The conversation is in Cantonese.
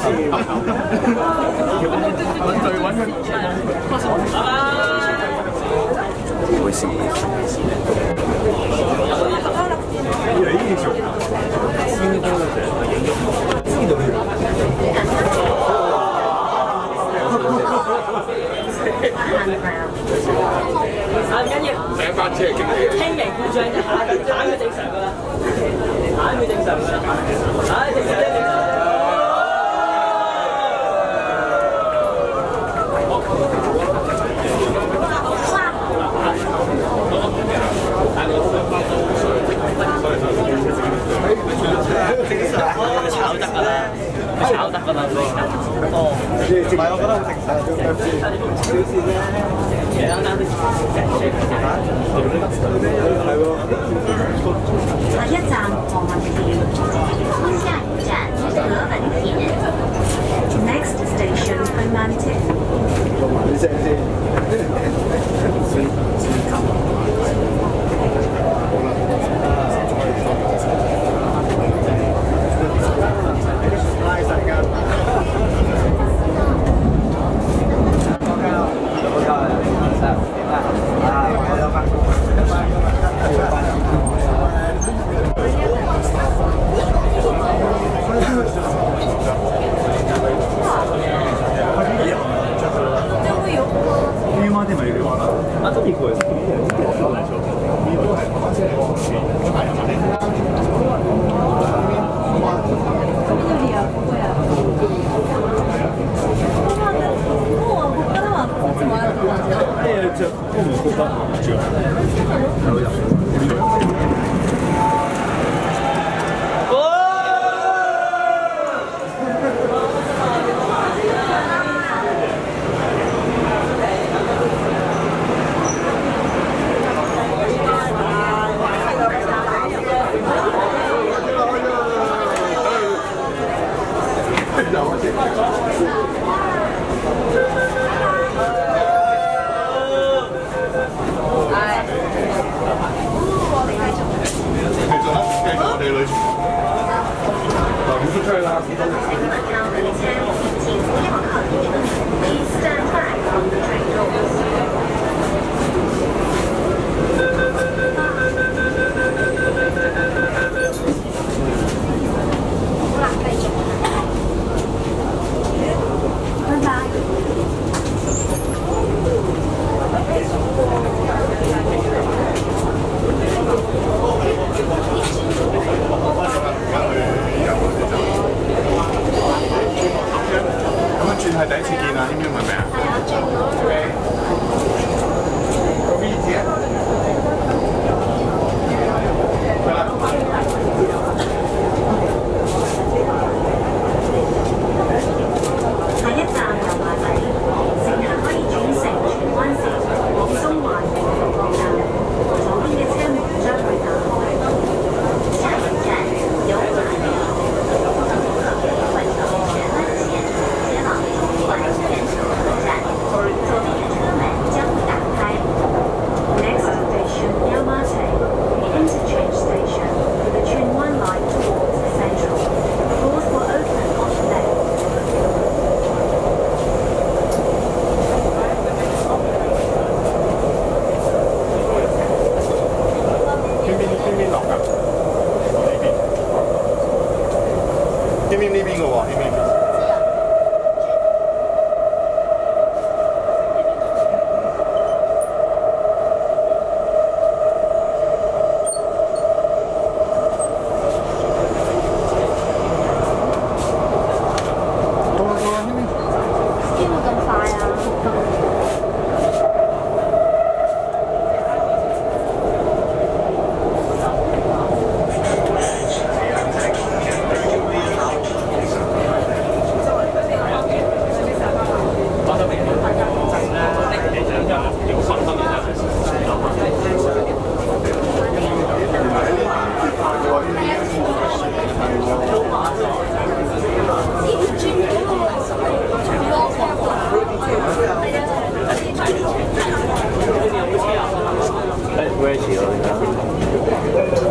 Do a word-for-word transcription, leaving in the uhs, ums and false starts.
美味しい。いやいいでしょ。普通にこうだって。次のルール。 啊唔緊要，上班車輕微故障啫，下下會正常噶啦，下會正常噶啦，唉正常啫正常。 炒得㗎啦，炒得㗎啦，哦，唔係我覺得好正常，小事啫，簡單啲。係喎。 下一站何文田，下一站何文田。Next station 何文田。錄埋啲聲先。拉晒㗎。電話啲咪要啊？啊，中意佢。就我唔覺得著有人。係第一次見啊，點樣問名啊？係啊，轉咯。個 V 字啊？係啦。下一站油麻地，乘客可以轉乘荃灣線往中環平塘站，左邊嘅車門將會打開。下一站油麻地，運到荃灣線前往中環原手河站，左邊嘅車門將會打開。Next station Yamate, interchange station for the Chuen Wan line towards Central. Doors will open on the left. 邊邊邊邊落㗎？呢邊。邊邊呢邊嘅喎，呢邊。Where is he?